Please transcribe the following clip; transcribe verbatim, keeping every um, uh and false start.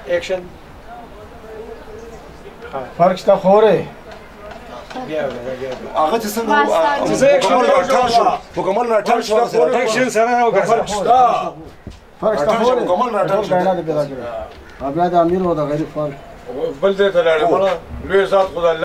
اکشن فرق شته خوره بیا بیا هغه چې څنګه مکمل راټال شو مکمل راټال شو اکشن سره او فرق شته خوره مکمل راټال شو بیا د امیر او د غریب فرق بل دې ته لاړې مړه لوی ذات خدای